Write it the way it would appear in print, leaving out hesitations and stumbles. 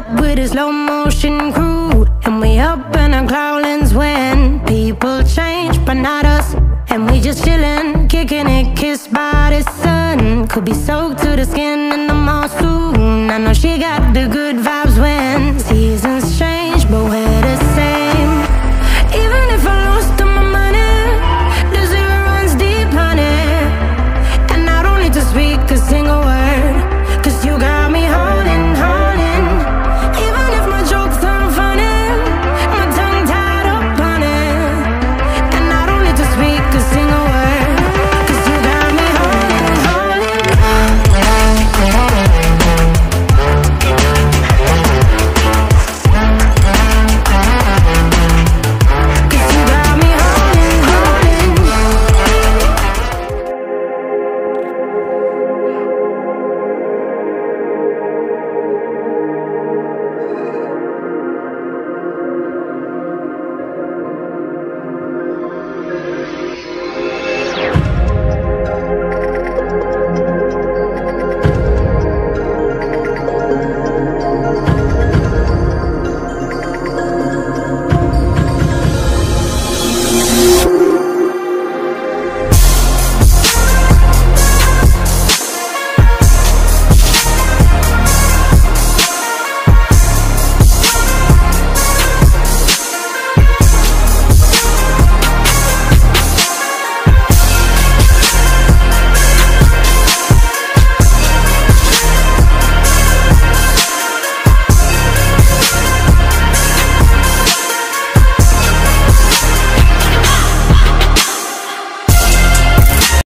with a slow motion crew, and we up in our growlings when people change, but not us. And we just chillin', kicking it, kissed by the sun. Could be soaked to the skin in the mall soon. I know she got the good vibes when